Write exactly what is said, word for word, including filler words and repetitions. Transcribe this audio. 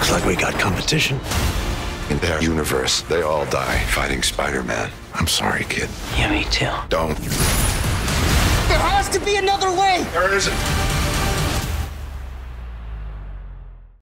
Looks like we got competition. In their universe, they all die fighting Spider-Man. I'm sorry, kid. Yeah, me too. Don't. There has to be another way! There isn't.